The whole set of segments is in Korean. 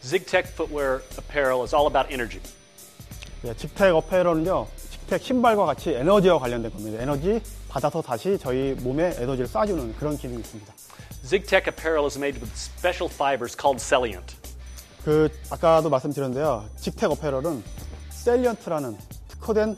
ZigTech footwear apparel is all about energy. 예, 직텍 어페럴은요, 직텍 신발과 같이 에너지와 관련된 겁니다. 에너지 받아서 다시 저희 몸에 에너지를 쏴주는 그런 기능이 있습니다. ZigTech apparel is made with special fibers called Cellient. 아까도 말씀드렸는데요. 직텍 어페럴은 셀리언트라는 특허된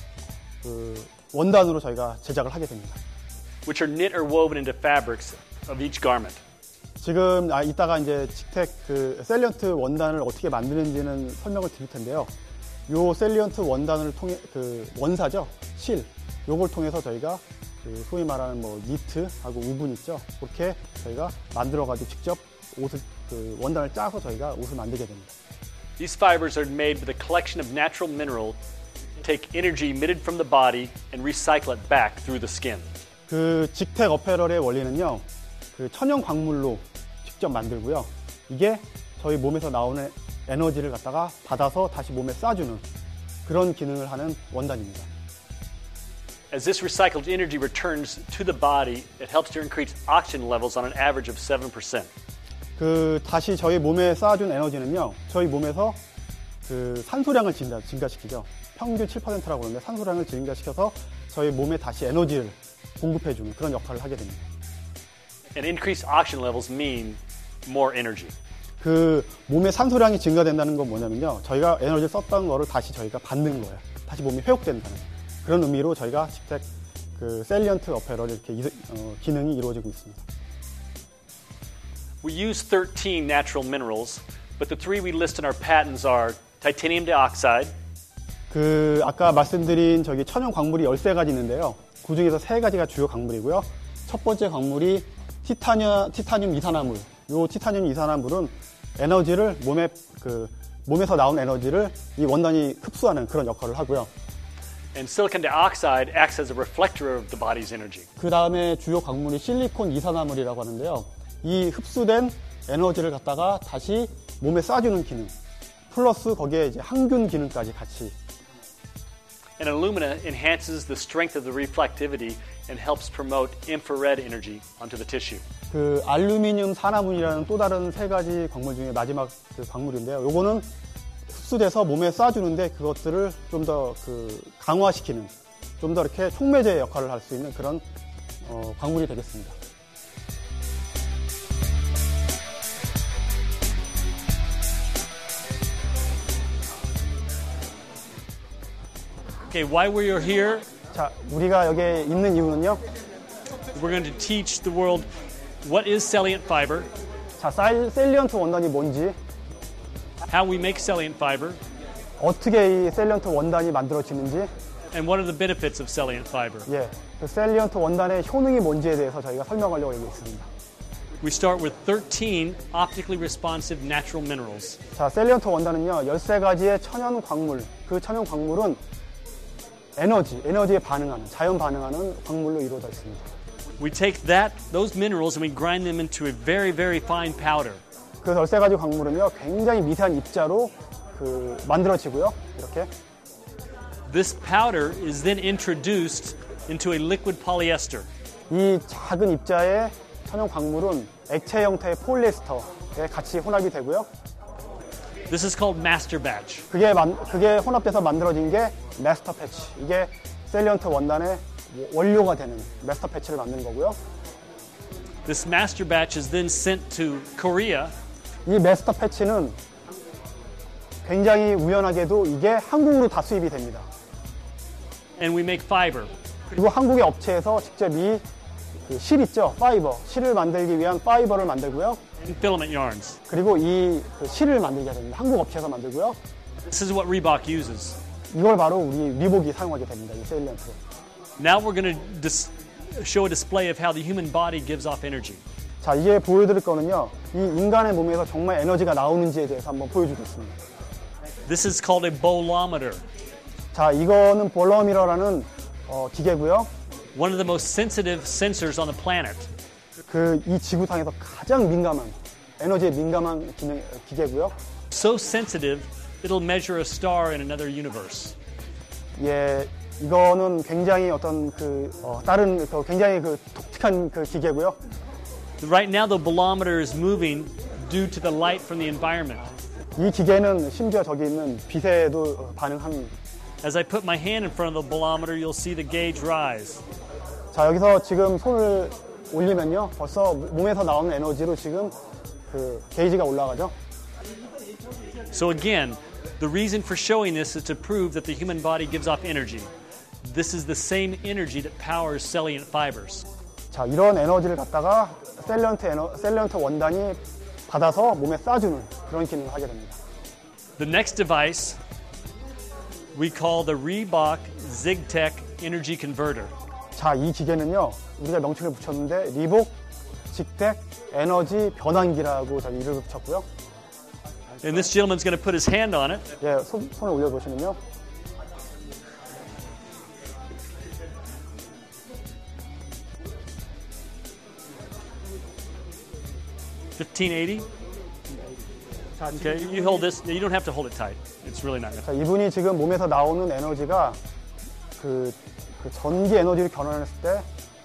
원단으로 저희가 제작을 하게 됩니다. Which are knit or woven into fabrics of each garment. 지금 이따가 이제 직텍 셀리언트 원단을 어떻게 만드는지는 설명을 드릴 텐데요. 요 셀리언트 원단을 통해 원사죠, 실, 요걸 통해서 저희가 소위 말하는 니트하고 우분 있죠. 그렇게 저희가 만들어가지고 직접 옷을 원단을 짜서 저희가 옷을 만들게 됩니다. These fibers are made with a collection of natural minerals, take energy emitted from the body and recycle it back through the skin. 직텍 어페럴의 원리는요, 천연 광물로 직접 만들고요. 이게 저희 몸에서 나오는 에너지를 갖다가 받아서 다시 몸에 쏴주는 그런 기능을 하는 원단입니다. As this recycled energy returns to the body, it helps to increase oxygen levels on an average of 7%. 다시 저희 몸에 쏴준 에너지는요, 저희 몸에서 산소량을 증가시키죠. 평균 7%라고 그러는데 산소량을 증가시켜서 저희 몸에 다시 에너지를 공급해주는 그런 역할을 하게 됩니다. And increased oxygen levels mean more energy. 몸의 산소량이 증가된다는 건 뭐냐면요, 저희가 에너지를 썼던 거를 다시 저희가 받는 거예요. 다시 몸이 회복된다는 그런 의미로 저희가 직접 셀리언트 어페럴 이렇게 기능이 이루어지고 있습니다. We use 13 natural minerals, but the three we list in our patents are titanium dioxide. 아까 말씀드린 천연 광물이 13가지 있는데요. 그 중에서 3가지가 주요 광물이고요. 첫 번째 광물이 티타늄 이산화물. 요 티타늄 이산화물은 에너지를 몸에서 나온 에너지를 이 원단이 흡수하는 그런 역할을 하고요. And silicon dioxide acts as a reflector of the body's energy. 그 다음에 주요 광물이 실리콘 이산화물이라고 하는데요. 이 흡수된 에너지를 갖다가 다시 몸에 쏴주는 기능, 플러스 거기에 이제 항균 기능까지 같이. And alumina enhances the strength of the reflectivity and helps promote infrared energy onto the tissue. 알루미늄 산화분이라는 또 다른 3가지 광물 중에 마지막 광물인데요. 요거는 흡수돼서 몸에 쏴주는데 그것들을 좀 더 강화시키는, 좀 더 이렇게 촉매제 역할을 할 수 있는 그런 광물이 되겠습니다. Okay, why we're here? 자, 우리가 여기에 있는 이유는요. We're going to teach the world what is Cellient fiber. 자, 셀리언트 원단이 뭔지, how we make Cellient fiber, 어떻게 이 셀리언트 원단이 만들어지는지, and what are the benefits of Cellient fiber. 예, 셀리언트 원단의 효능이 뭔지에 대해서 저희가 설명하려고 여기 있습니다. We start with 13 optically responsive natural minerals. 자, 셀리언트 원단은요, 13가지의 천연 광물, 그 천연 광물은 에너지에 반응하는, 자연 반응하는 광물로 이루어져 있습니다. We take those minerals and we grind them into a very, very fine powder. 그 13가지 광물은요, 굉장히 미세한 입자로 만들어지고요, 이렇게. This powder is then introduced into a liquid polyester. 이 작은 입자의 천연 광물은 액체 형태의 폴리에스터에 같이 혼합이 되고요. This is called master batch. 그게 혼합돼서 만들어진 게 마스터 패치. 이게 셀리언트 원단의 원료가 되는 마스터 패치를 만드는 거고요. This master batch is then sent to Korea. 이 마스터 패치는 굉장히 우연하게도 이게 한국으로 다 수입이 됩니다. And we make fiber. 그리고 한국의 업체에서 직접 이 실 있죠, 파이버. 실을 만들기 위한 파이버를 만들고요. And filament yarns. 그리고 이 실을 만들게 됩니다. 한국 업체에서 만들고요. This is what Reebok uses. 이걸 바로 우리 리복이 사용하게 됩니다. 이 셀리언트. Now we're going to show a display of how the human body gives off energy. 자, 이제 보여드릴 거는요, 이 인간의 몸에서 정말 에너지가 나오는지에 대해서 한번 보여주겠습니다. This is called a bolometer. 자, 이거는 볼러미러라는 기계고요. One of the most sensitive sensors on the planet. 이 지구상에서 가장 민감한, 에너지에 민감한 기계고요. So sensitive, it'll measure a star in another universe. 예, 이거는 굉장히 다른 굉장히 독특한 기계고요. Right now, the bolometer is moving due to the light from the environment. 이 기계는 심지어 저기 있는 빛에도 반응합니다. As I put my hand in front of the bolometer, you'll see the gauge rise. 자, 여기서 지금 손을 올리면요, 벌써 몸에서 나오는 에너지로 지금 그 게이지가 올라가죠. So again, the reason for showing this is to prove that the human body gives off energy. This is the same energy that powers salient fibers. 자, 이런 에너지를 갖다가 셀리언트 원단이 받아서 몸에 쏴주는 그런 기능을 하게 됩니다. The next device we call the Reebok ZigTech Energy Converter. 자, 이 기계는요, 우리가 명칭을 붙였는데 리복 직택 에너지 변환기라고 저희 이름을 붙였고요. And this gentleman's going to put his hand on it. 예, 손을 올려보시면요. $15.80. Okay, you hold this. You don't have to hold it tight. It's really not going to. 자, 이분이 지금 몸에서 나오는 에너지가 그 전기 에너지를 변환했을 때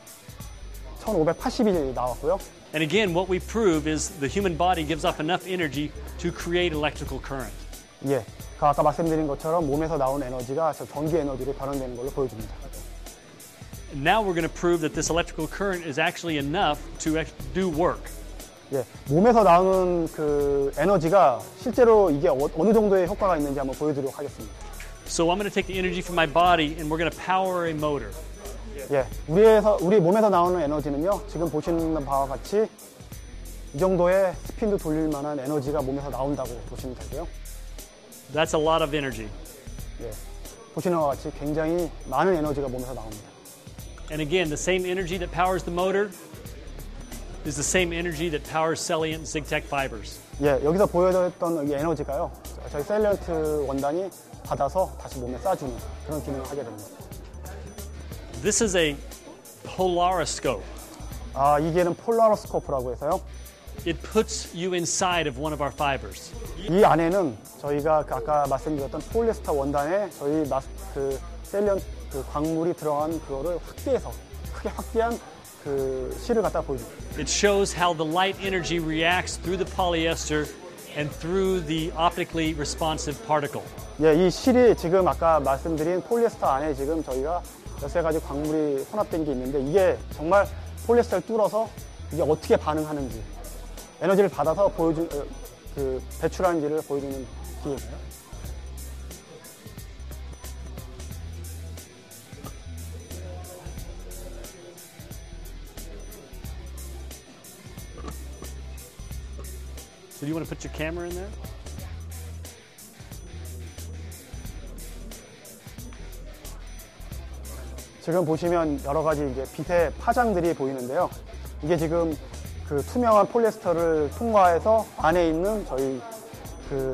1580이 나왔고요. And again, what we prove is the human body gives off enough energy to create electrical current. 예, 아까 말씀드린 것처럼 몸에서 나오는 에너지가 저 전기 에너지로 변환되는 걸로 보여줍니다. And now we're going to prove that this electrical current is actually enough to do work. 예, 몸에서 나오는 그 에너지가 실제로 이게 어느 정도의 효과가 있는지 한번 보여드리도록 하겠습니다. So I'm going to take the energy from my body and we're going to power a motor. 예, 우리 몸에서 나오는 에너지는요, 지금 보시는 바와 같이 이 정도의 스핀도 돌릴 만한 에너지가 몸에서 나온다고 보시면 되고요. That's a lot of energy. 예, 보시는 바와 같이 굉장히 많은 에너지가 몸에서 나옵니다. And again, the same energy that powers the motor is the same energy that powers Celliant ZigTech fibers. 예, 여기서 보여드렸던 이 에너지가요, 저희 셀리언트 원단이 받아서 다시 몸에 쏴주는 그런 기능을 하게 됩니다. This is a polariscope. 아, 이게는 폴라로스코프라고 해서요. It puts you inside of one of our fibers. 이 안에는 저희가 아까 말씀드렸던 폴리에스터 원단에 저희 그 셀리언트 그 광물이 들어간 그거를 크게 확대한 그 실을 갖다 보여줍니다. It shows how the light energy reacts through the polyester and through the optically responsive particle. 예, 이 실이 지금 아까 말씀드린 폴리에스터 안에 지금 저희가 몇세 가지 광물이 혼합된 게 있는데 이게 정말 폴리에스터를 뚫어서 이게 어떻게 반응하는지 에너지를 받아서 그 배출하는지를 보여주는 기계예요. So do you want to put your camera in there? 지금 보시면 여러 가지 이제 빛의 파장들이 보이는데요. 이게 지금 그 투명한 폴리에스터를 통과해서 안에 있는 저희 그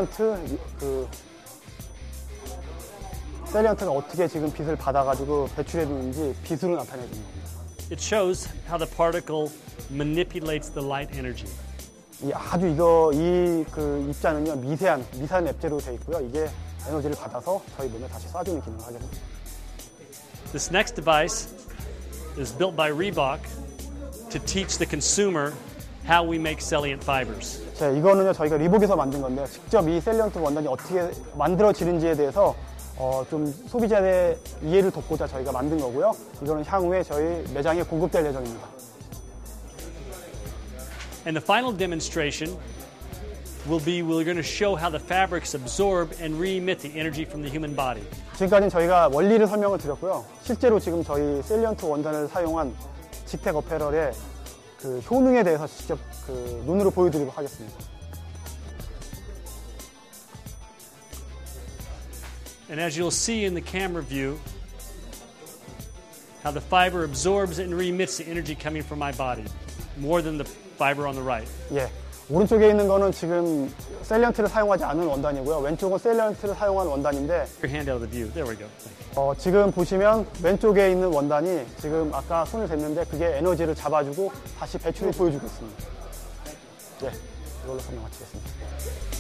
셀리언트가 어떻게 지금 빛을 받아가지고 배출해 주는지 빛으로 나타내 주는 겁니다. It shows how the particle manipulates the light energy. 아주 그 입자는요 미세한 앱재로 되어 있고요. 이게 에너지를 받아서 저희 몸에 다시 쏴주는 기능을 하게 됩니다. This next device is built by Reebok to teach the consumer how we make Celliant fibers. 자, 이거는요 저희가 리복에서 만든 건데요. 직접 이 셀리언트 원단이 어떻게 만들어지는지에 대해서 좀 소비자의 이해를 돕고자 저희가 만든 거고요. 이거는 향후에 저희 매장에 공급될 예정입니다. And the final demonstration will be we're going to show how the fabrics absorb and re-emit the energy from the human body. 지금까지는 저희가 원리를 설명을 드렸고요. 실제로 지금 저희 셀리언트 원단을 사용한 직택 어페럴의 그 효능에 대해서 직접 그 눈으로 보여드리도록 하겠습니다. And as you'll see in the camera view, how the fiber absorbs and re-emits the energy coming from my body, more than the fiber on the right. 예, 오른쪽에 있는 거는 지금 셀리언트를 사용하지 않은 원단이고요. 왼쪽은 셀리언트를 사용한 원단인데 Your hand out of the view. There we go. 지금 보시면 왼쪽에 있는 원단이 지금 아까 손을 댔는데 그게 에너지를 잡아주고 다시 배출을 보여주고 있습니다. 예, 이걸로 설명 마치겠습니다.